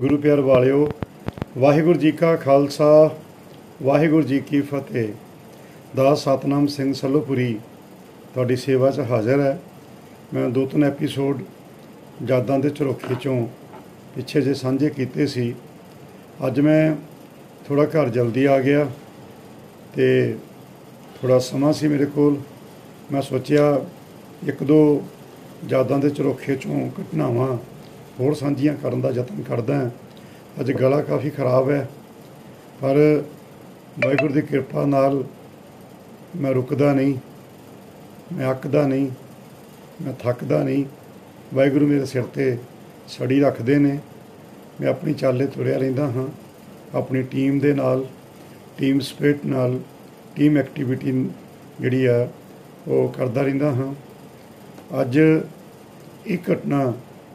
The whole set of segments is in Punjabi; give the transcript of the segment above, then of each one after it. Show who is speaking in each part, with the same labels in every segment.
Speaker 1: गुरु प्यार वालिओ, वाहिगुरू जी का खालसा वाहिगुरू जी की फतेह। दास सतनाम सिंह सलोपुरी तुहाडी सेवा च हाज़र है। मैं 2-3 एपीसोड यादां दे झरोखे चों पिछे जे साझे कीते सी। अज मैं थोड़ा घर जल्दी आ गया तो थोड़ा समा सी मेरे कोल। मैं सोचिया 1-2 यादां दे झरोखे चों घटनावां होर साझियां करन दा यतन करदा हां। अज गला काफ़ी खराब है पर वाहिगुरू दी किरपा नाल मैं रुकदा नहीं, मैं अकदा नहीं, मैं थकदा नहीं। वाहिगुरू मेरे सिर ते छड़ी रखदे ने। मैं अपनी चाले तुरिया रहिंदा हाँ, अपनी टीम दे नाल, टीम स्पिरिट नाल, टीम एक्टिविटी जिहड़ी आ वो करदा रहिंदा हाँ। अज एक घटना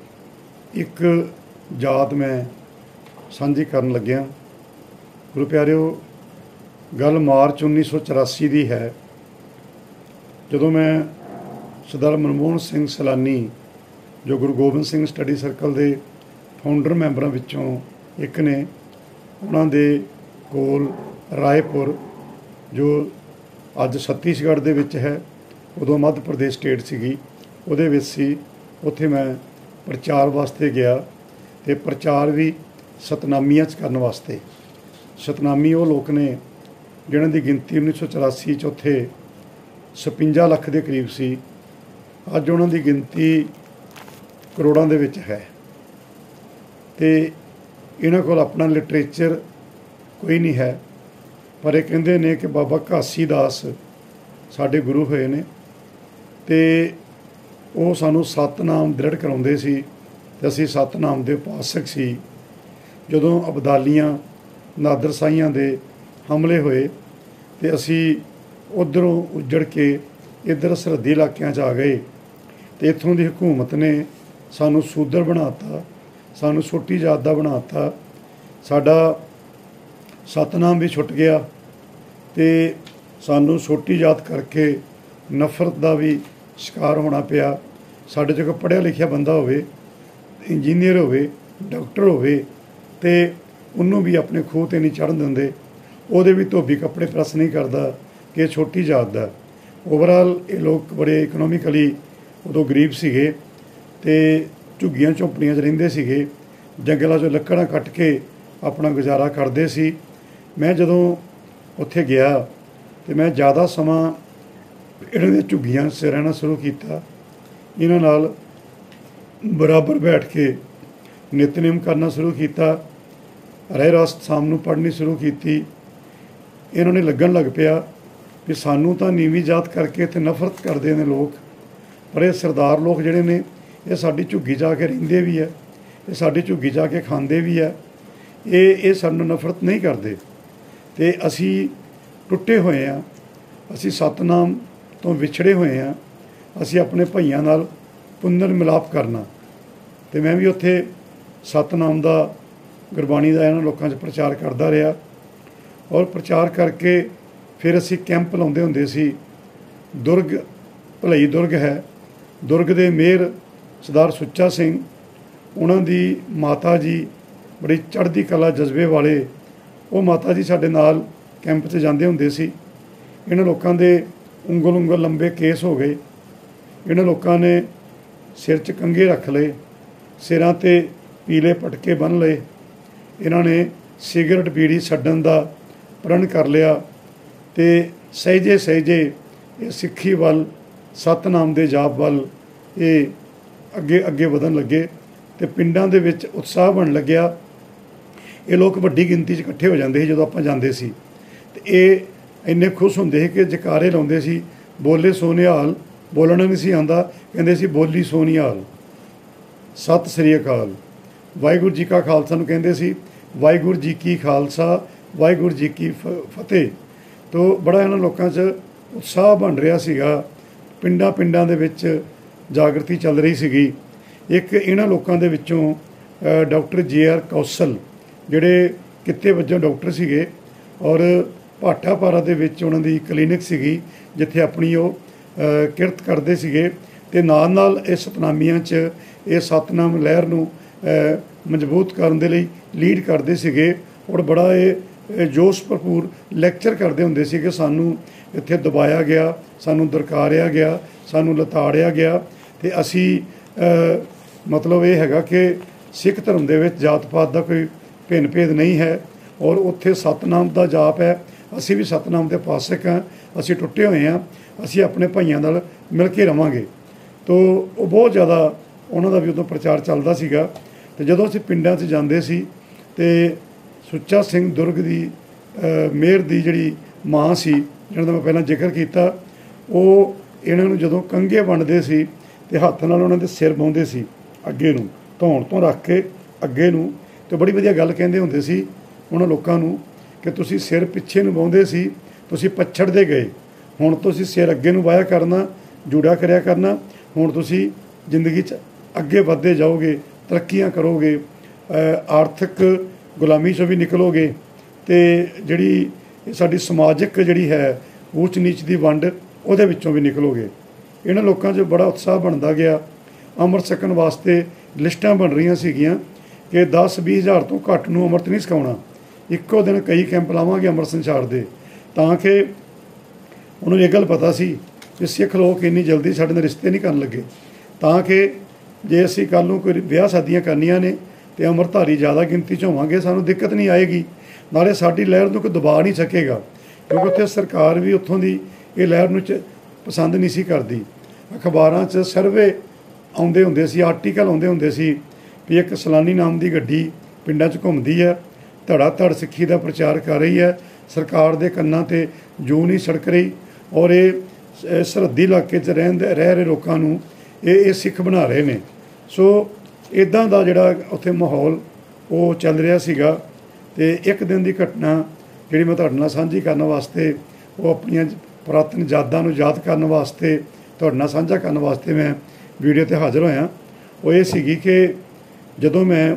Speaker 1: एक याद मैं साझी करन लग्या। गुरु प्यारिओ, गल मार्च 1984 की है, जदों मैं सरदार मनमोहन सिंह सैलानी जो गुरु गोबिंद सिंह स्टडी सर्कल के फाउंडर मैंबरों विचों एक ने, उन्हां दे कोल रायपुर जो अज छत्तीसगढ़ दे विच है, उदों मध्य प्रदेश स्टेट सीगी, उहदे विच सी। उत्थे मैं प्रचार वास्ते गया तो प्रचार भी सतनामियां च करन वास्ते। सतनामी वो लोग ने जिन्हां दी गिनती 1984 च उत्थे 56 ਲੱਖ के करीब सी। अज उन्हां दी गिनती करोड़ों दे विच है। तो इन्हां कोल अपना लिटरेचर कोई नहीं है, पर ये कहंदे ने कि बाबा घासी दास साडे गुरु होए ने ते ਉਹ ਸਾਨੂੰ सतनाम दृढ़ कराउंदे सी ते असीं सतनाम दे उपासक सी। जदों अबदालियां नादर साहियां दे हमले होए ते असीं उधरों उजड़ के इधर सरहदी इलाकिਆਂ 'ਚ आ गए ते इत्थों दी हुकूमत ने सानू सूदर बनाता, सानू छोटी जात दा बनाता। साडा सतनाम भी छुट गया ते सानू छोटी जात करके नफरत दा भी शिकार होना पिया। साढ़े जो पढ़िया लिखिया बंदा होवे, इंजीनियर होवे, डॉक्टर होवे ते उन्होंने भी अपने खूह ते नहीं चढ़न देंदे। उहदे भी धोबी कपड़े प्रेस नहीं करता कि छोटी जात दा। ओवरऑल ये लोग बड़े इकनोमिकली उदों गरीब सीगे ते झुग्गियां झोंपड़ियां च रहिंदे सीगे, जंगलों चों लकड़ां कट के अपना गुजारा करते सी। मैं जदों उत्थे गया तो मैं ज़्यादा समा इन्हां दी झुग्गियां च रहना शुरू किया। इन्हां नाल बराबर बैठ के नितनेम करना शुरू किया, रहरास रास्त शाम नूं पढ़नी शुरू की। इन्होंने लगन लग पिया कि सानू तो नीवीं जात करके इत्थे नफरत करते हैं लोग, पर ये सरदार लोग जिहड़े ने ये साडी झुग्गी जाके रहिंदे भी है, ये साडी झुग्गी जाके खांदे भी है, ये सानू नफरत नहीं करते। तो असी टुटे हुए हाँ, असी सतनाम तो विछड़े हुए हाँ। असी अपने भाइयों नाल पुनर मिलाप करना। तो मैं भी उत्थे सतनाम दा गुरबाणी का इन्हां लोकां 'च प्रचार करता रहा और प्रचार करके फिर असी कैंप लाउंदे हुंदे सी। दुर्ग भलई दुर्ग है, दुर्ग दे मेयर सरदार सुच्चा सिंह, उन्हां दी माता जी बड़ी चढ़दी कला जज्बे वाले, वो माता जी साडे नाल कैंप 'च जांदे हुंदे सी। इन्हां लोकां दे उंगल उंगल लंबे केस हो गए। इन्हां लोकां ने सिर च कंघे रख लए, सिरां ते पीले पटके बन लए। इन्हां ने सिगरट बीड़ी छड्डण दा प्रण कर लिया ते सहजे सहजे ये सिੱਖੀ ਵੱਲ सतनाम दे जाप ਵੱਲ ये अगे अगे वधन लगे ते पिंडां दे विच उत्साह बन लग्या। ये लोग वड्डी गिनती 'च इकट्ठे हो जांदे सी जदों आपां जांदे सी ते ये इन्ने खुश होंदे सी कि जकारे लाउंदे सी, बोले सोनिहाल, बोलना नहीं सी आंदा, कहंदे सी बोली सोनिहाल, सत श्री अकाल। वाहिगुरू जी का खालसा नूं कहंदे सी वाहिगुरू जी की खालसा वाहिगुरू जी की फतेह। तो बड़ा इन्हां लोकां 'च उत्साह बन रहा सीगा, पिंडां पिंडां दे विच जागृति चल रही सीगी। एक इन्हां लोकां दे विचों डॉक्टर JR कौशल जिहड़े किते वजों डॉक्टर सीगे और भाटापारा दे विच उन्हां दी क्लीनिक सीगी जिथे अपनी वो किरत करते सीगे ते नाल नाल इस सतनामियां च ये सतनाम लहर नूं ਮਜ਼ਬੂਤ ਕਰਨ ਦੇ ਲਈ ਲੀਡ ਕਰਦੇ ਸੀਗੇ ਔਰ ਬੜਾ ਇਹ ਜੋਸ਼ ਭਰਪੂਰ ਲੈਕਚਰ ਕਰਦੇ ਹੁੰਦੇ ਸੀ ਕਿ ਸਾਨੂੰ ਇੱਥੇ ਦਬਾਇਆ ਗਿਆ, ਸਾਨੂੰ ਦਰਕਾਰਿਆ ਗਿਆ, ਸਾਨੂੰ ਲਤਾੜਿਆ ਗਿਆ ਤੇ ਅਸੀਂ ਮਤਲਬ ਇਹ ਹੈਗਾ ਕਿ ਸਿੱਖ ਧਰਮ ਦੇ ਵਿੱਚ ਜਾਤ ਪਾਤ ਦਾ ਕੋਈ ਭਿੰਨ ਭੇਦ ਨਹੀਂ ਹੈ ਔਰ ਉੱਥੇ ਸਤਨਾਮ ਦਾ ਜਾਪ ਹੈ। ਅਸੀਂ ਵੀ ਸਤਨਾਮ ਦੇ ਪਾਸਕ ਹਾਂ, ਅਸੀਂ ਟੁੱਟੇ ਹੋਏ ਹਾਂ, ਅਸੀਂ ਆਪਣੇ ਭਾਈਆਂ ਨਾਲ ਮਿਲ ਕੇ ਰਵਾਂਗੇ। ਤੋ ਉਹ ਬਹੁਤ ਜ਼ਿਆਦਾ ਉਹਨਾਂ ਦਾ ਵੀ ਉਦੋਂ ਪ੍ਰਚਾਰ ਚੱਲਦਾ ਸੀਗਾ। ਅਤੇ ਜਦੋਂ ਅਸੀਂ ਪਿੰਡਾਂ 'ਚ ਜਾਂਦੇ ਸੀ ਅਤੇ ਸੁੱਚਾ ਸਿੰਘ ਦੁਰਗ ਦੀ ਮੇਹਰ ਦੀ ਜਿਹੜੀ ਮਾਂ ਸੀ ਜਿਹਨਾਂ ਦਾ ਮੈਂ ਪਹਿਲਾਂ ਜ਼ਿਕਰ ਕੀਤਾ, ਉਹ ਇਹਨਾਂ ਨੂੰ ਜਦੋਂ ਕੰਘੇ ਵੰਡਦੇ ਸੀ ਅਤੇ ਹੱਥ ਨਾਲ ਉਹਨਾਂ ਦੇ ਸਿਰ ਵਾਹੁੰਦੇ ਸੀ ਅੱਗੇ ਨੂੰ, ਧੌਣ ਤੋਂ ਰੱਖ ਕੇ ਅੱਗੇ ਨੂੰ। ਅਤੇ ਬੜੀ ਵਧੀਆ ਗੱਲ ਕਹਿੰਦੇ ਹੁੰਦੇ ਸੀ ਉਹਨਾਂ ਲੋਕਾਂ ਨੂੰ ਕਿ ਤੁਸੀਂ ਸਿਰ ਪਿੱਛੇ ਨੂੰ ਵਾਹੁੰਦੇ ਸੀ, ਤੁਸੀਂ ਪਛੜਦੇ ਗਏ, ਹੁਣ ਤੁਸੀਂ ਸਿਰ ਅੱਗੇ ਨੂੰ ਵਾਹਿਆ ਕਰਨਾ, ਜੁੜਿਆ ਕਰਿਆ ਕਰਨਾ। ਹੁਣ ਤੁਸੀਂ ਜ਼ਿੰਦਗੀ 'ਚ ਅੱਗੇ ਵੱਧਦੇ ਜਾਓਗੇ, ਤਰੱਕੀਆਂ ਕਰੋਗੇ, ਆਰਥਿਕ ਗੁਲਾਮੀ 'ਚੋਂ ਵੀ ਨਿਕਲੋਗੇ ਅਤੇ ਜਿਹੜੀ ਸਾਡੀ ਸਮਾਜਿਕ ਜਿਹੜੀ ਹੈ ਊਚ ਨੀਚ ਦੀ ਵੰਡ ਉਹਦੇ ਵਿੱਚੋਂ ਵੀ ਨਿਕਲੋਗੇ। ਇਹਨਾਂ ਲੋਕਾਂ 'ਚ ਬੜਾ ਉਤਸ਼ਾਹ ਬਣਦਾ ਗਿਆ। ਅੰਮ੍ਰਿਤ ਛਕਣ ਵਾਸਤੇ ਲਿਸਟਾਂ ਬਣ ਰਹੀਆਂ ਸੀਗੀਆਂ ਕਿ 10-20 ਹਜ਼ਾਰ ਤੋਂ ਘੱਟ ਨੂੰ ਅੰਮ੍ਰਿਤ ਨਹੀਂ ਛਕਾਉਣਾ, ਇੱਕੋ ਦਿਨ ਕਈ ਕੈਂਪ ਲਾਵਾਂਗੇ ਅੰਮ੍ਰਿਤ ਸੰਚਾਰ ਦੇ, ਤਾਂ ਕਿ ਉਹਨਾਂ ਨੂੰ ਇਹ ਗੱਲ ਪਤਾ ਸੀ ਕਿ ਸਿੱਖ ਲੋਕ ਇੰਨੀ ਜਲਦੀ ਸਾਡੇ ਨਾਲ ਰਿਸ਼ਤੇ ਨਹੀਂ ਕਰਨ ਲੱਗੇ, ਤਾਂ ਕਿ ਜੇ ਅਸੀਂ ਕੱਲ੍ਹ ਨੂੰ ਕੋਈ ਵਿਆਹ ਸ਼ਾਦੀਆਂ ਕਰਨੀਆਂ ਨੇ ਅਤੇ ਅੰਮ੍ਰਿਤਧਾਰੀ ਜ਼ਿਆਦਾ ਗਿਣਤੀ 'ਚ ਹੋਵਾਂਗੇ, ਸਾਨੂੰ ਦਿੱਕਤ ਨਹੀਂ ਆਏਗੀ, ਨਾਲੇ ਸਾਡੀ ਲਹਿਰ ਨੂੰ ਕੋਈ ਦਬਾ ਨਹੀਂ ਸਕੇਗਾ। ਕਿਉਂਕਿ ਉੱਥੇ ਸਰਕਾਰ ਵੀ ਉੱਥੋਂ ਦੀ ਇਹ ਲਹਿਰ ਨੂੰ ਪਸੰਦ ਨਹੀਂ ਸੀ ਕਰਦੀ। ਅਖਬਾਰਾਂ 'ਚ ਸਰਵੇ ਆਉਂਦੇ ਹੁੰਦੇ ਸੀ, ਆਰਟੀਕਲ ਆਉਂਦੇ ਹੁੰਦੇ ਸੀ ਵੀ ਇੱਕ ਸਲਾਨੀ ਨਾਮ ਦੀ ਗੱਡੀ ਪਿੰਡਾਂ 'ਚ ਘੁੰਮਦੀ ਹੈ, ਧੜਾ ਧੜ ਸਿੱਖੀ ਦਾ ਪ੍ਰਚਾਰ ਕਰ ਰਹੀ ਹੈ, ਸਰਕਾਰ ਦੇ ਕੰਨਾਂ 'ਤੇ ਜੂੰ ਨਹੀਂ ਸੜਕ ਰਹੀ ਔਰ ਇਹ ਸਰਹੱਦੀ ਇਲਾਕੇ 'ਚ ਰਹਿ ਰਹੇ ਲੋਕਾਂ ਨੂੰ ਇਹ ਸਿੱਖ ਬਣਾ ਰਹੇ ਨੇ। ਸੋ ਇੱਦਾਂ ਦਾ ਜਿਹੜਾ ਉੱਥੇ ਮਾਹੌਲ ਉਹ ਚੱਲ ਰਿਹਾ ਸੀਗਾ। ਅਤੇ ਇੱਕ ਦਿਨ ਦੀ ਘਟਨਾ ਜਿਹੜੀ ਮੈਂ ਤੁਹਾਡੇ ਨਾਲ ਸਾਂਝੀ ਕਰਨ ਵਾਸਤੇ, ਉਹ ਆਪਣੀਆਂ ਪੁਰਾਤਨ ਯਾਦਾਂ ਨੂੰ ਯਾਦ ਕਰਨ ਵਾਸਤੇ, ਤੁਹਾਡੇ ਨਾਲ ਸਾਂਝਾ ਕਰਨ ਵਾਸਤੇ ਮੈਂ ਵੀਡੀਓ 'ਤੇ ਹਾਜ਼ਰ ਹੋਇਆ। ਉਹ ਇਹ ਸੀਗੀ ਕਿ ਜਦੋਂ ਮੈਂ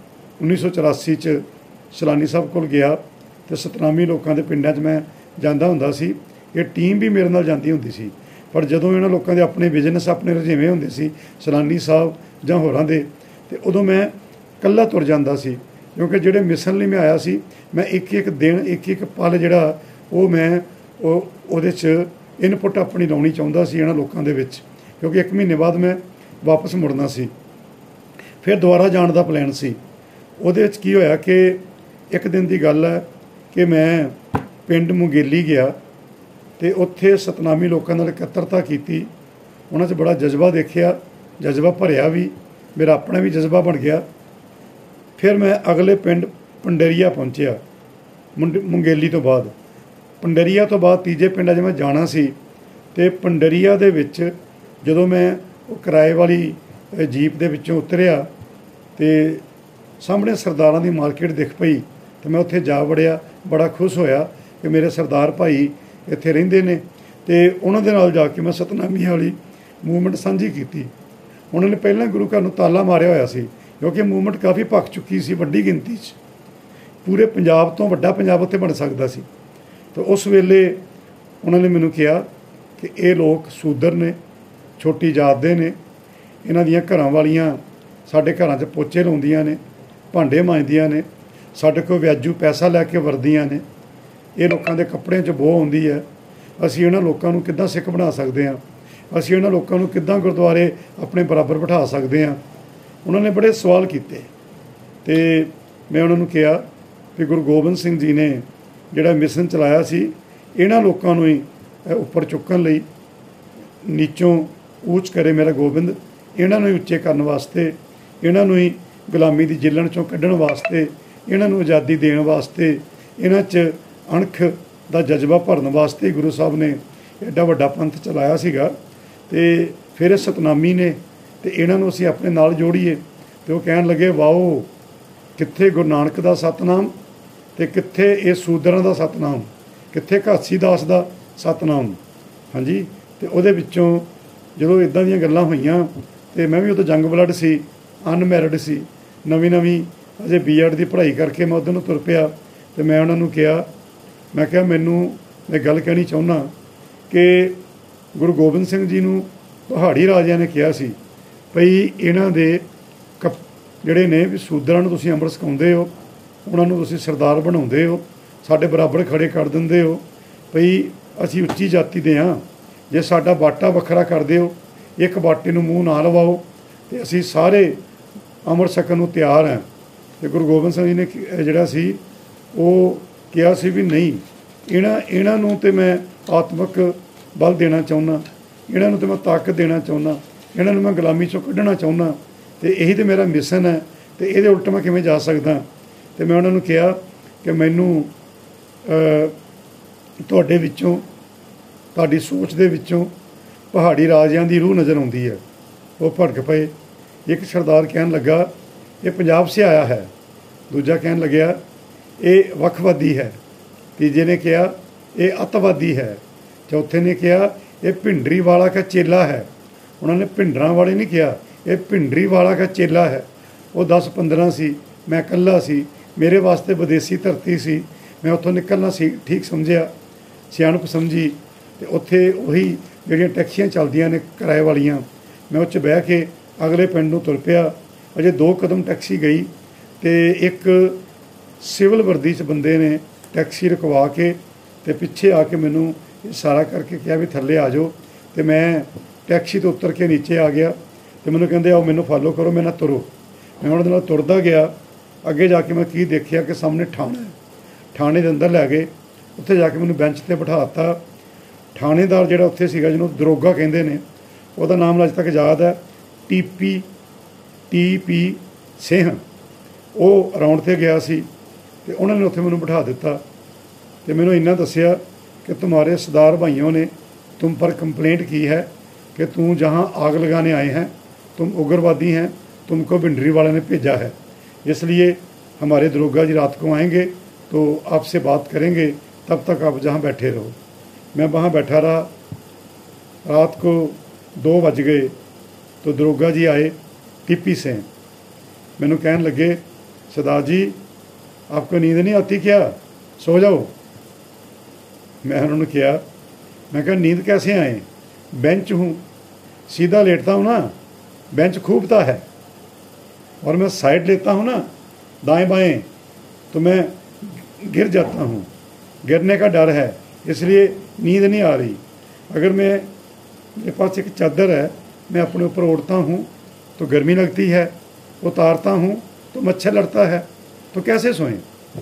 Speaker 1: 1984 'ਚ ਸੈਲਾਨੀ ਸਾਹਿਬ ਕੋਲ ਗਿਆ ਅਤੇ ਸਤਨਾਮੀ ਲੋਕਾਂ ਦੇ ਪਿੰਡਾਂ 'ਚ ਮੈਂ ਜਾਂਦਾ ਹੁੰਦਾ ਸੀ, ਇਹ ਟੀਮ ਵੀ ਮੇਰੇ ਨਾਲ ਜਾਂਦੀ ਹੁੰਦੀ ਸੀ। ਪਰ ਜਦੋਂ ਇਹਨਾਂ ਲੋਕਾਂ ਦੇ ਆਪਣੇ ਬਿਜ਼ਨਸ, ਆਪਣੇ ਰੁਝੇਵੇਂ ਹੁੰਦੇ ਸੀ ਸੈਲਾਨੀ ਸਾਹਿਬ ਜਾਂ ਹੋਰਾਂ ਦੇ, ਅਤੇ ਉਦੋਂ ਮੈਂ ਇਕੱਲਾ ਤੁਰ ਜਾਂਦਾ ਸੀ, ਕਿਉਂਕਿ ਜਿਹੜੇ ਮਿਸ਼ਨ ਲਈ ਮੈਂ ਆਇਆ ਸੀ, ਮੈਂ ਇੱਕ ਇੱਕ ਦਿਨ, ਇੱਕ ਇੱਕ ਪਲ ਜਿਹੜਾ ਉਹ ਮੈਂ ਉਹਦੇ 'ਚ ਇਨਪੁੱਟ ਆਪਣੀ ਲਾਉਣੀ ਚਾਹੁੰਦਾ ਸੀ ਇਹਨਾਂ ਲੋਕਾਂ ਦੇ ਵਿੱਚ, ਕਿਉਂਕਿ 1 ਮਹੀਨੇ ਬਾਅਦ ਮੈਂ ਵਾਪਸ ਮੁੜਨਾ ਸੀ। ਫਿਰ ਦੁਬਾਰਾ ਜਾਣ ਦਾ ਪਲਾਨ ਸੀ। ਉਹਦੇ ਵਿੱਚ ਕੀ ਹੋਇਆ ਕਿ ਇੱਕ ਦਿਨ ਦੀ ਗੱਲ ਹੈ ਕਿ ਮੈਂ ਪਿੰਡ ਮੁੰਗੇਲੀ ਗਿਆ ਅਤੇ ਉੱਥੇ ਸਤਨਾਮੀ ਲੋਕਾਂ ਨਾਲ ਇਕੱਤਰਤਾ ਕੀਤੀ। ਉਹਨਾਂ 'ਚ ਬੜਾ ਜਜ਼ਬਾ ਦੇਖਿਆ, ਜਜ਼ਬਾ ਭਰਿਆ ਵੀ, ਮੇਰਾ ਆਪਣਾ ਵੀ ਜਜ਼ਬਾ ਬਣ ਗਿਆ। ਫਿਰ ਮੈਂ ਅਗਲੇ ਪਿੰਡ ਪੰਡੇਰੀਆ ਪਹੁੰਚਿਆ। ਮੁੰਗੇਲੀ ਤੋਂ ਬਾਅਦ ਪੰਡੇਰੀਆ ਤੋਂ ਬਾਅਦ ਤੀਜੇ ਪਿੰਡ 'ਚ ਮੈਂ ਜਾਣਾ ਸੀ। ਅਤੇ ਪੰਡੇਰੀਆ ਦੇ ਵਿੱਚ ਜਦੋਂ ਮੈਂ ਉਹ ਕਿਰਾਏ ਵਾਲੀ ਜੀਪ ਦੇ ਵਿੱਚੋਂ ਉਤਰਿਆ ਅਤੇ ਸਾਹਮਣੇ ਸਰਦਾਰਾਂ ਦੀ ਮਾਰਕੀਟ ਦਿਖ ਪਈ ਅਤੇ ਮੈਂ ਉੱਥੇ ਜਾ ਵੜਿਆ। ਬੜਾ ਖੁਸ਼ ਹੋਇਆ ਕਿ ਮੇਰੇ ਸਰਦਾਰ ਭਾਈ ਇੱਥੇ ਰਹਿੰਦੇ ਨੇ ਅਤੇ ਉਹਨਾਂ ਦੇ ਨਾਲ ਜਾ ਕੇ ਮੈਂ ਸਤਨਾਮੀ ਵਾਲੀ ਮੂਵਮੈਂਟ ਸਾਂਝੀ ਕੀਤੀ। ਉਹਨਾਂ ਨੇ ਪਹਿਲਾਂ ਗੁਰੂ ਘਰ ਨੂੰ ਤਾਲਾ ਮਾਰਿਆ ਹੋਇਆ ਸੀ, ਕਿਉਂਕਿ ਮੂਵਮੈਂਟ ਕਾਫੀ ਭਖ ਚੁੱਕੀ ਸੀ ਵੱਡੀ ਗਿਣਤੀ 'ਚ, ਪੂਰੇ ਪੰਜਾਬ ਤੋਂ ਵੱਡਾ ਪੰਜਾਬ ਉੱਥੇ ਬਣ ਸਕਦਾ ਸੀ। ਤਾਂ ਉਸ ਵੇਲੇ ਉਹਨਾਂ ਨੇ ਮੈਨੂੰ ਕਿਹਾ ਕਿ ਇਹ ਲੋਕ ਸ਼ੂਦਰ ਨੇ, ਛੋਟੀ ਜਾਤ ਦੇ ਨੇ, ਇਹਨਾਂ ਦੀਆਂ ਘਰਾਂ ਵਾਲੀਆਂ ਸਾਡੇ ਘਰਾਂ 'ਚ ਪੋਚੇ ਲਾਉਂਦੀਆਂ ਨੇ, ਭਾਂਡੇ ਮਾਂਜਦੀਆਂ ਨੇ, ਸਾਡੇ ਕੋਲ ਵਿਆਜੂ ਪੈਸਾ ਲੈ ਕੇ ਵਰਦੀਆਂ ਨੇ, ਇਹ ਲੋਕਾਂ ਦੇ ਕੱਪੜਿਆਂ 'ਚ ਬੋਹ ਆਉਂਦੀ ਹੈ, ਅਸੀਂ ਇਹਨਾਂ ਲੋਕਾਂ ਨੂੰ ਕਿੱਦਾਂ ਸਿੱਖ ਬਣਾ ਸਕਦੇ ਹਾਂ, ਅਸੀਂ ਇਹਨਾਂ ਲੋਕਾਂ ਨੂੰ ਕਿੱਦਾਂ ਗੁਰਦੁਆਰੇ ਆਪਣੇ ਬਰਾਬਰ ਬਿਠਾ ਸਕਦੇ ਹਾਂ। ਉਹਨਾਂ ਨੇ ਬੜੇ ਸਵਾਲ ਕੀਤੇ ਅਤੇ ਮੈਂ ਉਹਨਾਂ ਨੂੰ ਕਿਹਾ ਕਿ ਗੁਰੂ ਗੋਬਿੰਦ ਸਿੰਘ ਜੀ ਨੇ ਜਿਹੜਾ ਮਿਸ਼ਨ ਚਲਾਇਆ ਸੀ, ਇਹਨਾਂ ਲੋਕਾਂ ਨੂੰ ਹੀ ਉੱਪਰ ਚੁੱਕਣ ਲਈ, ਨੀਚੋਂ ਊਚ ਕਰੇ ਮੇਰਾ ਗੋਬਿੰਦ, ਇਹਨਾਂ ਨੂੰ ਹੀ ਉੱਚੇ ਕਰਨ ਵਾਸਤੇ, ਇਹਨਾਂ ਨੂੰ ਹੀ ਗੁਲਾਮੀ ਦੀ ਜਿੱਲਣ 'ਚੋਂ ਕੱਢਣ ਵਾਸਤੇ, ਇਹਨਾਂ ਨੂੰ ਆਜ਼ਾਦੀ ਦੇਣ ਵਾਸਤੇ, ਇਹਨਾਂ 'ਚ ਅਣਖ ਦਾ ਜਜ਼ਬਾ ਭਰਨ ਵਾਸਤੇ ਗੁਰੂ ਸਾਹਿਬ ਨੇ ਐਡਾ ਵੱਡਾ ਪੰਥ ਚਲਾਇਆ ਸੀਗਾ। ਅਤੇ ਫਿਰ ਇਹ ਸਤਨਾਮੀ ਨੇ ਅਤੇ ਇਹਨਾਂ ਨੂੰ ਅਸੀਂ ਆਪਣੇ ਨਾਲ ਜੋੜੀਏ। ਅਤੇ ਉਹ ਕਹਿਣ ਲੱਗੇ, ਵਾਓ, ਕਿੱਥੇ ਗੁਰੂ ਨਾਨਕ ਦਾ ਸਤਨਾਮ ਅਤੇ ਕਿੱਥੇ ਇਹ ਸੂਦਰਾਂ ਦਾ ਸਤਨਾਮ, ਕਿੱਥੇ ਘਾਸੀ ਦਾਸ ਦਾ ਸਤਨਾਮ। ਹਾਂਜੀ, ਅਤੇ ਉਹਦੇ ਵਿੱਚੋਂ ਜਦੋਂ ਇੱਦਾਂ ਦੀਆਂ ਗੱਲਾਂ ਹੋਈਆਂ ਅਤੇ ਮੈਂ ਵੀ ਉਦੋਂ ਜੰਗ ਬਲੱਡ ਸੀ, ਅਨਮੈਰਿਡ ਸੀ, ਨਵੀਂ ਅਜੇ B.Ed ਦੀ ਪੜ੍ਹਾਈ ਕਰਕੇ ਮੈਂ ਉੱਧਰ ਨੂੰ ਤੁਰ ਪਿਆ। ਅਤੇ ਮੈਂ ਉਹਨਾਂ ਨੂੰ ਕਿਹਾ, ਮੈਂ ਕਿਹਾ ਮੈਨੂੰ ਇਹ ਗੱਲ ਕਹਿਣੀ ਚਾਹੁੰਦਾ ਕਿ ਗੁਰੂ ਗੋਬਿੰਦ ਸਿੰਘ ਜੀ ਨੂੰ ਪਹਾੜੀ ਰਾਜਿਆਂ ਨੇ ਕਿਹਾ ਸੀ ਭਈ ਇਹਨਾਂ ਦੇ ਜਿਹੜੇ ਨੇ ਵੀ ਸ਼ੂਦਰਾਂ ਨੂੰ ਤੁਸੀਂ ਅੰਮ੍ਰਿਤ ਛਕਾਉਂਦੇ ਹੋ, ਉਹਨਾਂ ਨੂੰ ਤੁਸੀਂ ਸਰਦਾਰ ਬਣਾਉਂਦੇ ਹੋ, ਸਾਡੇ ਬਰਾਬਰ ਖੜੇ ਕਰ ਦਿੰਦੇ ਹੋ ਭਈ ਅਸੀਂ ਉੱਚੀ ਜਾਤੀ ਦੇ ਹਾਂ। ਜੇ ਸਾਡਾ ਬਾਟਾ ਵੱਖਰਾ ਕਰ ਦਿਓ, ਇੱਕ ਬਾਟੇ ਨੂੰ ਮੂੰਹ ਨਾ ਲਵਾਓ, ਤੇ ਅਸੀਂ ਸਾਰੇ ਅੰਮ੍ਰਿਤ ਛਕਣ ਨੂੰ ਤਿਆਰ ਹਾਂ। ਤੇ ਗੁਰੂ ਗੋਬਿੰਦ ਸਿੰਘ ਜੀ ਨੇ ਜਿਹੜਾ ਸੀ ਉਹ ਕਿਹਾ ਸੀ ਵੀ ਨਹੀਂ, ਇਹਨਾਂ ਨੂੰ ਤੇ ਮੈਂ ਆਤਮਿਕ ਬਲ ਦੇਣਾ ਚਾਹੁੰਦਾ, ਇਹਨਾਂ ਨੂੰ ਤੇ ਮੈਂ ਤਾਕਤ ਦੇਣਾ ਚਾਹੁੰਦਾ, ਇਹਨਾਂ ਨੂੰ ਮੈਂ ਗੁਲਾਮੀ 'ਚੋਂ ਕੱਢਣਾ ਚਾਹੁੰਦਾ, ਤੇ ਇਹੀ ਤਾਂ ਮੇਰਾ ਮਿਸ਼ਨ ਹੈ, ਤੇ ਇਹਦੇ ਉਲਟ ਮੈਂ ਕਿਵੇਂ ਜਾ ਸਕਦਾ। ਤੇ ਮੈਂ ਉਹਨਾਂ ਨੂੰ ਕਿਹਾ ਕਿ ਮੈਨੂੰ ਤੁਹਾਡੇ ਵਿੱਚੋਂ, ਤੁਹਾਡੀ ਸੋਚ ਦੇ ਵਿੱਚੋਂ ਪਹਾੜੀ ਰਾਜਿਆਂ ਦੀ ਰੂਹ ਨਜ਼ਰ ਆਉਂਦੀ ਹੈ। ਉਹ ਭੜਕ ਪਏ। ਇੱਕ ਸਰਦਾਰ ਕਹਿਣ ਲੱਗਾ ਇਹ ਪੰਜਾਬ ਸੇ ਆਇਆ ਹੈ, ਦੂਜਾ ਕਹਿਣ ਲੱਗਿਆ ਇਹ ਵੱਖਵਾਦੀ ਹੈ, ਤੀਜੇ ਨੇ ਕਿਹਾ ਇਹ ਅੱਤਵਾਦੀ ਹੈ, ਚੌਥੇ ਨੇ ਕਿਹਾ ਇਹ ਭਿੰਡਰੀ ਵਾਲਾ ਦਾ ਚੇਲਾ ਹੈ। ਉਹਨਾਂ ਨੇ ਭਿੰਡਰਾਂ ਵਾਲੇ ਨਹੀਂ ਕਿਹਾ, ਇਹ ਭਿੰਡਰੀ ਵਾਲਾ ਦਾ ਚੇਲਾ ਹੈ। ਉਹ 10-15 ਸੀ, ਮੈਂ ਇਕੱਲਾ ਸੀ, ਮੇਰੇ ਵਾਸਤੇ ਵਿਦੇਸੀ ਧਰਤੀ ਸੀ, ਮੈਂ ਉੱਥੋਂ ਨਿਕਲਣਾ ਸੀ ਠੀਕ ਸਮਝਿਆ, ਸਿਆਣਪ ਸਮਝੀ। ਤੇ ਉੱਥੇ ਉਹੀ ਜਿਹੜੀਆਂ ਟੈਕਸੀਆਂ ਚੱਲਦੀਆਂ ਨੇ ਕਿਰਾਏ ਵਾਲੀਆਂ, ਮੈਂ ਉਹ 'ਚ ਬਹਿ ਕੇ ਅਗਲੇ ਪਿੰਡ ਨੂੰ ਤੁਰ ਪਿਆ। ਅਜੇ 2 ਕਦਮ ਟੈਕਸੀ ਗਈ ਤੇ ਇੱਕ ਸਿਵਲ ਵਰਦੀ 'ਚ ਬੰਦੇ ਨੇ ਟੈਕਸੀ ਰੁਕਵਾ ਕੇ ਤੇ ਪਿੱਛੇ ਆ ਕੇ ਮੈਨੂੰ ਇਸ਼ਾਰਾ ਕਰਕੇ ਕਿਹਾ ਵੀ ਥੱਲੇ ਆ ਜਾਓ। ਤੇ ਮੈਂ ਟੈਕਸੀ ਤੋਂ ਉਤਰ ਕੇ ਨੀਚੇ ਆ ਗਿਆ ਤੇ ਮੈਨੂੰ ਕਹਿੰਦੇ ਆਓ ਮੈਨੂੰ ਫਾਲੋ ਕਰੋ, ਮੈਂ ਨਾ ਤੁਰੋ। ਮੈਂ ਉਹਨਾਂ ਦੇ ਨਾਲ ਤੁਰਦਾ ਗਿਆ। ਅੱਗੇ ਜਾ ਕੇ ਮੈਂ ਕੀ ਦੇਖਿਆ ਕਿ ਸਾਹਮਣੇ ਥਾਣਾ ਹੈ। ਥਾਣੇ ਦੇ ਅੰਦਰ ਲੈ ਗਏ, ਉੱਥੇ ਜਾ ਕੇ ਮੈਨੂੰ ਬੈਂਚ 'ਤੇ ਬਿਠਾ ਦਿੱਤਾ। ਥਾਣੇਦਾਰ ਜਿਹੜਾ ਉੱਥੇ ਸੀਗਾ, ਜਿਹਨੂੰ ਦਰੋਗਾ ਕਹਿੰਦੇ ਨੇ, ਉਹਦਾ ਨਾਮ ਅੱਜ ਤੱਕ ਯਾਦ ਹੈ, ਟੀ.ਪੀ. ਸਿੰਘ। ਉਹ ਰਾਉਂਡ 'ਤੇ ਗਿਆ ਸੀ ਤੇ ਉਹਨਾਂ ਨੇ ਉੱਥੇ ਮੈਨੂੰ ਬਿਠਾ ਦਿੱਤਾ ਤੇ ਮੈਨੂੰ ਇੰਨਾ ਦੱਸਿਆ कि तुम्हारे सरदार भाइयों ने तुम पर कंप्लेंट की है कि तुम जहाँ आग लगाने आए हैं तुम उग्रवादी हैं, तुमको भिंडरी वाले ने भेजा है, इसलिए हमारे दरोगा जी रात को आएंगे तो आपसे बात करेंगे, तब तक आप जहाँ बैठे रहो। मैं वहाँ बैठा रहा। रात को 2 बज गए तो दरोगा जी आए टीपी से। मैनू कहन लगे सरदार जी आपको नींद नहीं आती क्या, सो जाओ। मैं उन्होंने किया, मैं कहा नींद कैसे आए, बेंच हूँ, सीधा लेटता हूँ ना, बेंच खूबता है, और मैं साइड लेता हूँ ना दाएं बाएं तो मैं गिर जाता हूँ, गिरने का डर है, इसलिए नींद नहीं आ रही। अगर मेरे पास एक चादर है, मैं अपने ऊपर ओढ़ता हूँ तो गर्मी लगती है, उतारता हूँ तो मच्छर लड़ता है, तो कैसे सोएं।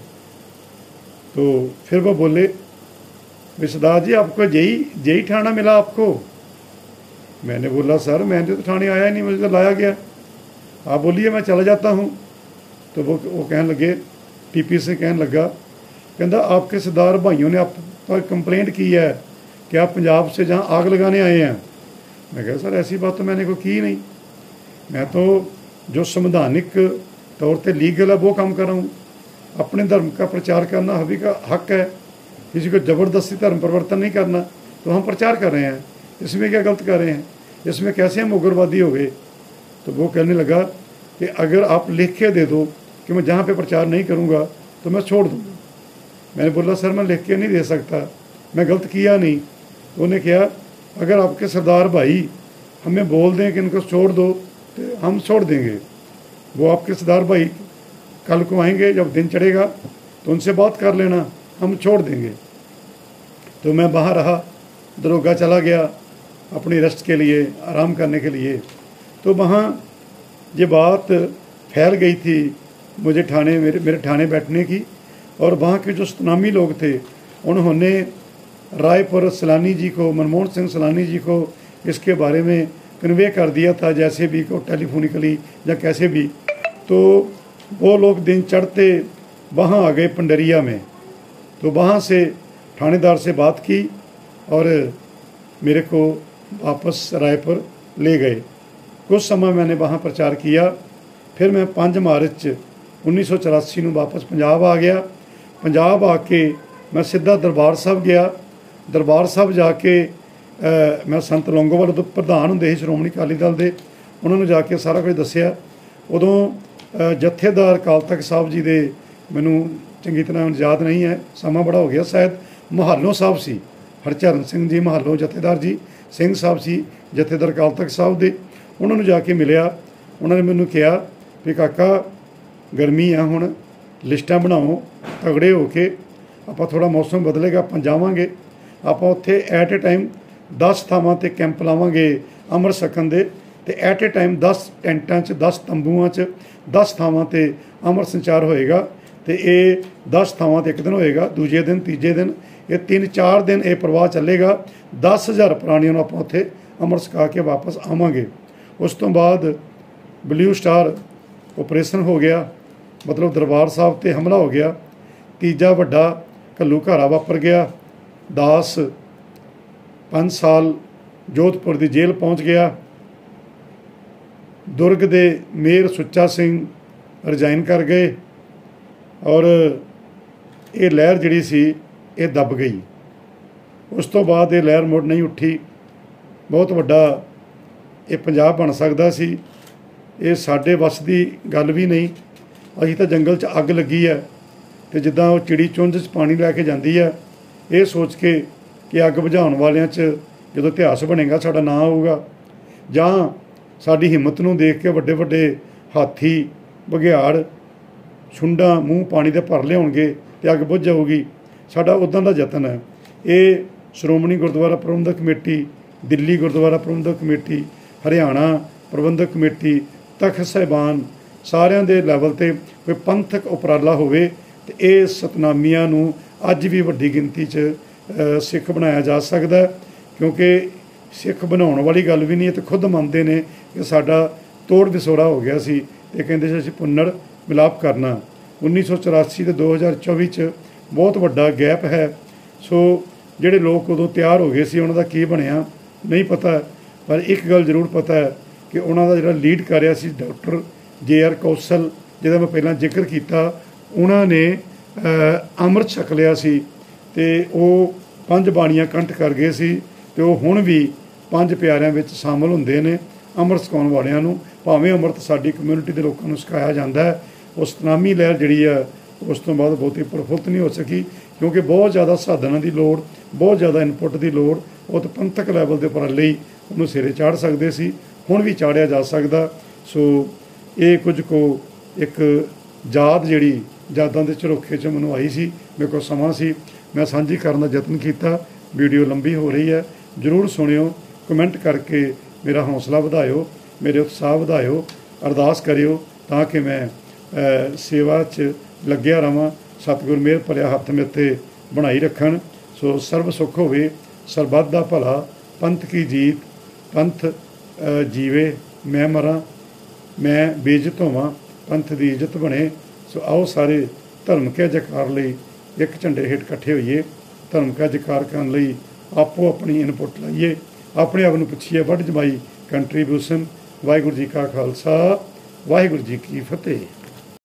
Speaker 1: तो फिर वो बोले सरदार जी आपको जेई ठाणा मिला आपको। मैंने बोला सर मैंने तो ठाणे आया नहीं, मुझे तो लाया गया, आप बोलिए मैं चला जाता हूँ। तो वो कहने लगे, टीपी से कहने लगा, कहता आपके सरदार भाइयों ने आप पर कंप्लेंट की है कि आप पंजाब से जहाँ आग लगाने आए हैं। मैं कहा सर ऐसी बात तो मैंने कोई की नहीं, मैं तो जो संवैधानिक तौर पे लीगल है वो काम कर रहा हूँ। अपने धर्म का प्रचार करना सभी का हक है, किसी को ज़बरदस्ती धर्म परिवर्तन नहीं करना, तो हम प्रचार कर रहे हैं, इसमें क्या गलत कर रहे हैं, इसमें कैसे हम उग्रवादी हो गए। तो वो कहने लगा कि अगर आप लिख के दे दो कि मैं जहाँ पे प्रचार नहीं करूँगा तो मैं छोड़ दूँगा। मैंने बोला सर मैं लिख के नहीं दे सकता, मैं गलत किया नहीं। तो उन्हें कहा अगर आपके सरदार भाई हमें बोल दें कि इनको छोड़ दो तो हम छोड़ देंगे। वो आपके सरदार भाई कल को आएंगे, जब दिन चढ़ेगा तो उनसे बात कर लेना, हम छोड़ देंगे। तो मैं बाहर रहा, दरोगा चला गया अपनी रेस्ट के लिए, आराम करने के लिए। तो वहाँ ये बात फैल गई थी मुझे ठाणे मेरे ठाणे बैठने की, और वहाँ के जो सतनामी लोग थे उन्होंने रायपुर सैलानी जी को, मनमोहन सिंह सैलानी जी को इसके बारे में कन्वे कर दिया था, जैसे भी को टेलीफोनिकली या कैसे भी। तो वो लोग दिन चढ़ते वहाँ आ गए पंडरिया में। तो वहाँ से थानेदार से बात की और मेरे को वापस रायपुर ले गए। कुछ समय मैंने वहाँ प्रचार किया। फिर मैं 5 मार्च 1984 में वापस पंजाब आ गया। पंजाब आके मैं सीधा दरबार साहब गया। दरबार साहब जाके मैं संत लौंगोवाल उदों प्रधान होंदे श्रोमणी अकाली दल दे, उन्होंने जाके सारा कुछ दसिया। उदों जथेदार अकाल तख्त साहब जी दे मैनूं चंगी तरह याद नहीं है, समा बड़ा हो गया, शायद महालों साहब सी, हरचरण सिंह जी महालों जथेदार जी, सिंह साहब सी जथेदार अकाल तख्त साहब दे। उन्होंने जाके मिलिया, उन्होंने मैनूं कहा ਵੀ ਕਾਕਾ ਗਰਮੀ ਆ, ਹੁਣ ਲਿਸਟਾਂ ਬਣਾਓ ਤਗੜੇ ਹੋ ਕੇ, ਆਪਾਂ ਥੋੜ੍ਹਾ ਮੌਸਮ ਬਦਲੇਗਾ, ਆਪਾਂ ਜਾਵਾਂਗੇ, ਆਪਾਂ ਉੱਥੇ ਐਟ ਏ ਟਾਈਮ 10 ਥਾਵਾਂ 'ਤੇ ਕੈਂਪ ਲਾਵਾਂਗੇ ਅੰਮ੍ਰਿਤ ਛਕਣ ਦੇ, ਅਤੇ ਐਟ ਏ ਟਾਈਮ 10 ਟੈਂਟਾਂ 'ਚ 10 ਤੰਬੂਆਂ 'ਚ 10 ਥਾਵਾਂ 'ਤੇ ਅੰਮ੍ਰਿਤ ਸੰਚਾਰ ਹੋਏਗਾ। ਅਤੇ ਇਹ 10 ਥਾਵਾਂ 'ਤੇ ਇੱਕ ਦਿਨ ਹੋਏਗਾ, ਦੂਜੇ ਦਿਨ ਤੀਜੇ ਦਿਨ, ਇਹ 3-4 ਦਿਨ ਇਹ ਪ੍ਰਵਾਹ ਚੱਲੇਗਾ। 10,000 ਪ੍ਰਾਣੀਆਂ ਨੂੰ ਆਪਾਂ ਉੱਥੇ ਅੰਮ੍ਰਿਤ ਛਕਾ ਕੇ ਵਾਪਸ ਆਵਾਂਗੇ। ਉਸ ਤੋਂ ਬਾਅਦ ਬਲੂ ਸਟਾਰ ਓਪਰੇਸ਼ਨ ਹੋ ਗਿਆ, ਮਤਲਬ ਦਰਬਾਰ ਸਾਹਿਬ 'ਤੇ ਹਮਲਾ ਹੋ ਗਿਆ। ਤੀਜਾ ਵੱਡਾ ਘੱਲੂ ਘਾਰਾ ਵਾਪਰ ਗਿਆ। ਦਾਸ 5 ਸਾਲ ਜੋਧਪੁਰ ਦੀ ਜੇਲ੍ਹ ਪਹੁੰਚ ਗਿਆ। ਦੁਰਗ ਦੇ ਮੇਅਰ ਸੁੱਚਾ ਸਿੰਘ ਰਿਜ਼ਾਈਨ ਕਰ ਗਏ, ਔਰ ਇਹ ਲਹਿਰ ਜਿਹੜੀ ਸੀ ਇਹ ਦੱਬ ਗਈ। ਉਸ ਤੋਂ ਬਾਅਦ ਇਹ ਲਹਿਰ ਮੁੜ ਨਹੀਂ ਉੱਠੀ। ਬਹੁਤ ਵੱਡਾ ਇਹ ਪੰਜਾਬ ਬਣ ਸਕਦਾ ਸੀ, ਇਹ ਸਾਡੇ ਵੱਸ ਦੀ ਗੱਲ ਵੀ ਨਹੀਂ। ਅਸੀਂ ਤਾਂ ਜੰਗਲ 'ਚ ਅੱਗ ਲੱਗੀ ਹੈ, ਅਤੇ ਜਿੱਦਾਂ ਉਹ ਚਿੜੀ ਚੁੰਝ 'ਚ ਪਾਣੀ ਲੈ ਕੇ ਜਾਂਦੀ ਹੈ, ਇਹ ਸੋਚ ਕੇ ਕਿ ਅੱਗ ਬੁਝਾਉਣ ਵਾਲਿਆਂ 'ਚ ਜਦੋਂ ਇਤਿਹਾਸ ਬਣੇਗਾ ਸਾਡਾ ਨਾਂ ਆਊਗਾ, ਜਾਂ ਸਾਡੀ ਹਿੰਮਤ ਨੂੰ ਦੇਖ ਕੇ ਵੱਡੇ ਵੱਡੇ ਹਾਥੀ, ਬਘਿਆੜ, ਛੁੰਡਾਂ ਮੂੰਹ ਪਾਣੀ ਦੇ ਭਰ ਲਿਆਉਣਗੇ ਅਤੇ ਅੱਗ ਬੁੱਝ ਜਾਊਗੀ। ਸਾਡਾ ਉੱਦਾਂ ਦਾ ਯਤਨ ਹੈ। ਇਹ Shiromani Gurdwara Prabandhak Committee, Delhi Gurdwara Prabandhak Committee, Haryana Prabandhak Committee, Takht Sahiban, ਸਾਰਿਆਂ ਦੇ ਲੈਵਲ 'ਤੇ ਕੋਈ ਪੰਥਕ ਉਪਰਾਲਾ ਹੋਵੇ ਅਤੇ ਇਹ ਸਤਨਾਮੀਆਂ ਨੂੰ ਅੱਜ ਵੀ ਵੱਡੀ ਗਿਣਤੀ 'ਚ ਸਿੱਖ ਬਣਾਇਆ ਜਾ ਸਕਦਾ। ਕਿਉਂਕਿ ਸਿੱਖ ਬਣਾਉਣ ਵਾਲੀ ਗੱਲ ਵੀ ਨਹੀਂ, ਇਹ ਤਾਂ ਖੁਦ ਮੰਨਦੇ ਨੇ ਕਿ ਸਾਡਾ ਤੋੜ ਵਿਛੋੜਾ ਹੋ ਗਿਆ ਸੀ, ਅਤੇ ਕਹਿੰਦੇ ਸੀ ਅਸੀਂ ਪੁਨਰ ਮਿਲਾਪ ਕਰਨਾ। 1984 ਅਤੇ 2024 'ਚ ਬਹੁਤ ਵੱਡਾ ਗੈਪ ਹੈ। ਸੋ ਜਿਹੜੇ ਲੋਕ ਉਦੋਂ ਤਿਆਰ ਹੋ ਗਏ ਸੀ ਉਹਨਾਂ ਦਾ ਕੀ ਬਣਿਆ ਨਹੀਂ ਪਤਾ, ਪਰ ਇੱਕ ਗੱਲ ਜ਼ਰੂਰ ਪਤਾ ਹੈ ਕਿ ਉਹਨਾਂ ਦਾ ਜਿਹੜਾ ਲੀਡ ਕਰ ਰਿਹਾ ਸੀ ਡਾਕਟਰ JR ਕੌਸ਼ਲ, ਜਿਹਦਾ ਮੈਂ ਪਹਿਲਾਂ ਜ਼ਿਕਰ ਕੀਤਾ, ਉਹਨਾਂ ਨੇ ਅੰਮ੍ਰਿਤ ਛਕ ਲਿਆ ਸੀ ਅਤੇ ਉਹ 5 ਬਾਣੀਆਂ ਕੰਠ ਕਰ ਗਏ ਸੀ, ਅਤੇ ਉਹ ਹੁਣ ਵੀ 5 ਪਿਆਰਿਆਂ ਵਿੱਚ ਸ਼ਾਮਲ ਹੁੰਦੇ ਨੇ ਅੰਮ੍ਰਿਤ ਛਕਾਉਣ ਵਾਲਿਆਂ ਨੂੰ। ਭਾਵੇਂ ਅੰਮ੍ਰਿਤ ਸਾਡੀ ਕਮਿਊਨਿਟੀ ਦੇ ਲੋਕਾਂ ਨੂੰ ਛਕਾਇਆ ਜਾਂਦਾ ਹੈ, ਉਹ ਸਤਨਾਮੀ ਲਹਿਰ ਜਿਹੜੀ ਆ ਉਸ ਤੋਂ ਬਾਅਦ ਬਹੁਤੀ ਪ੍ਰਫੁੱਲਤ ਨਹੀਂ ਹੋ ਸਕੀ, ਕਿਉਂਕਿ ਬਹੁਤ ਜ਼ਿਆਦਾ ਸਾਧਨਾਂ ਦੀ ਲੋੜ, ਬਹੁਤ ਜ਼ਿਆਦਾ ਇਨਪੁੱਟ ਦੀ ਲੋੜ। ਉਹ ਤਾਂ ਪੰਥਕ ਲੈਵਲ ਦੇ ਉਪਰਾਲੇ ਹੀ ਉਹਨੂੰ ਸਿਰੇ ਚਾੜ੍ਹ ਸਕਦੇ ਸੀ, ਹੁਣ ਵੀ ਚਾੜ੍ਹਿਆ ਜਾ ਸਕਦਾ। ਸੋ ਇਹ ਕੁਝ ਕੁ ਇੱਕ ਯਾਦ ਜਿਹੜੀ ਯਾਦਾਂ ਦੇ ਝਰੋਖੇ 'ਚ ਮੈਨੂੰ ਆਈ ਸੀ, ਮੇਰੇ ਕੋਲ ਸਮਾਂ ਸੀ, ਮੈਂ ਸਾਂਝੀ ਕਰਨ ਦਾ ਯਤਨ ਕੀਤਾ। ਵੀਡੀਓ ਲੰਬੀ ਹੋ ਰਹੀ ਹੈ, ਜ਼ਰੂਰ ਸੁਣਿਓ, ਕਮੈਂਟ ਕਰਕੇ ਮੇਰਾ ਹੌਸਲਾ ਵਧਾਇਓ, ਮੇਰੇ ਉਤਸ਼ਾਹ ਵਧਾਇਓ, ਅਰਦਾਸ ਕਰਿਓ ਤਾਂ ਕਿ ਮੈਂ ਸੇਵਾ 'ਚ ਲੱਗਿਆ ਰਹਾਂ। ਸਤਿਗੁਰ ਮਿਹਰ ਭਰਿਆ ਹੱਥ ਮੇਰੇ 'ਤੇ ਬਣਾਈ ਰੱਖਣ। ਸੋ ਸਰਬ ਸੁੱਖ ਹੋਵੇ, ਸਰਬੱਤ ਦਾ ਭਲਾ, ਪੰਥ ਕੀ ਜੀਤ, ਪੰਥ ਜੀਵੇ, ਮੈਂ ਮਰਾਂ, ਮੈਂ ਬੇਇੱਜ਼ਤ ਹੋਵਾਂ, ਪੰਥ ਦੀ ਇੱਜ਼ਤ ਬਣੇ। ਸੋ ਆਓ ਸਾਰੇ ਧਰਮ ਕੇ ਜੈਕਾਰ ਲਈ ਇੱਕ ਝੰਡੇ ਹੇਠ ਇਕੱਠੇ ਹੋਈਏ, ਧਰਮ ਕਾ ਜੈਕਾਰ ਕਰਨ ਲਈ ਆਪੋ ਆਪਣੀ ਇਨਪੁੱਟ ਲਾਈਏ, ਆਪਣੇ ਆਪ ਨੂੰ ਪੁੱਛੀਏ ਵੱਡ ਜਮਾਈ ਕੰਟਰੀਬਿਊਸ਼ਨ। ਵਾਹਿਗੁਰੂ ਜੀ ਕਾ ਖਾਲਸਾ, ਵਾਹਿਗੁਰੂ ਜੀ ਕੀ ਫਤਿਹ।